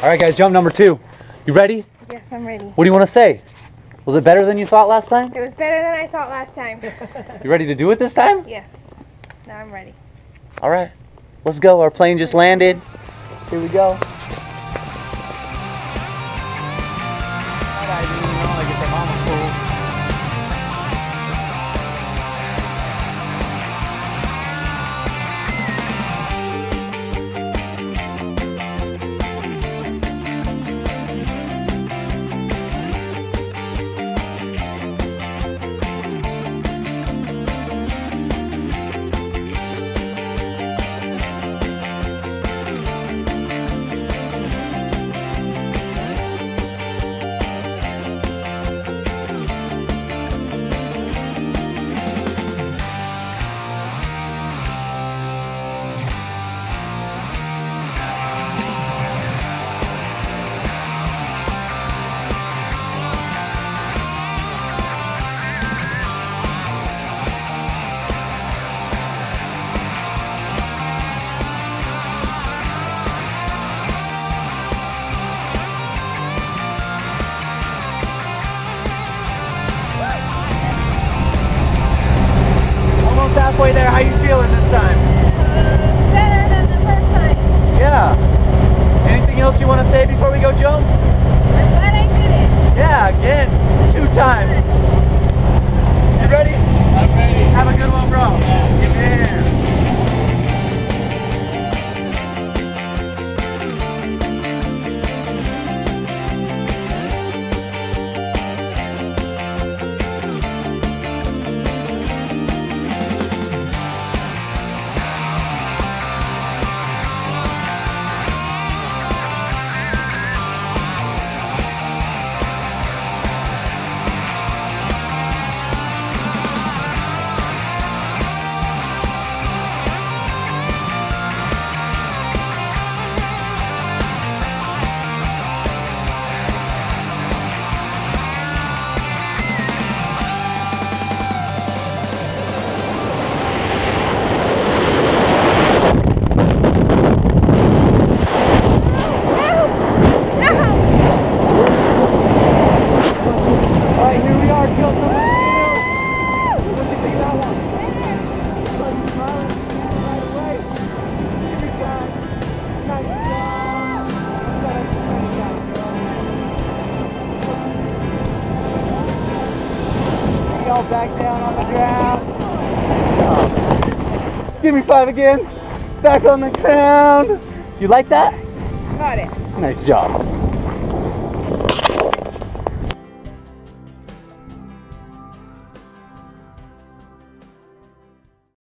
All right, guys, jump number 2. You ready? Yes, I'm ready. What do you want to say? Was it better than you thought last time? It was better than I thought last time. You ready to do it this time? Yes. Now I'm ready. All right, let's go. Our plane just landed. Here we go. Halfway there, how you feeling this time? Better than the first time. Yeah. Anything else you want to say before we go jump? I'm glad I did it. Yeah, again, 2 times. You ready? I'm ready. Have a good one, bro. Yeah. Give me a hand. Back down on the ground. Give me 5 again. Back on the ground. You like that? Got it. Nice job.